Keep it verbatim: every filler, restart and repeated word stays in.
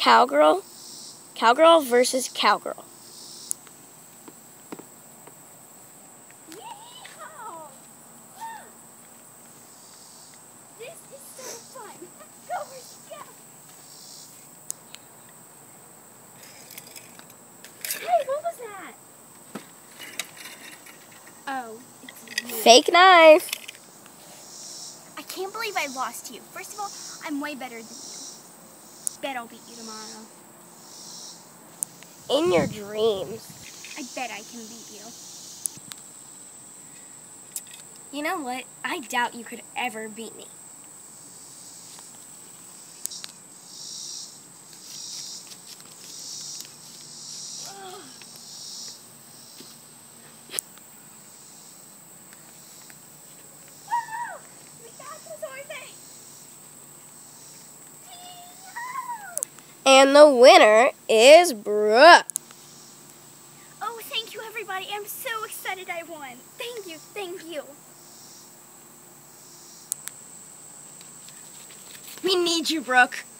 Cowgirl. Cowgirl versus Cowgirl. Yeehaw! This is so fun. Go, Mercy, go. Hey, what was that? Oh, it's you. Fake knife. I can't believe I lost to you. First of all, I'm way better than you. Bet I'll beat you tomorrow. In your dreams. I bet I can beat you. You know what? I doubt you could ever beat me. And the winner is Brooke. Oh, thank you, everybody. I'm so excited I won. Thank you, thank you. We need you, Brooke.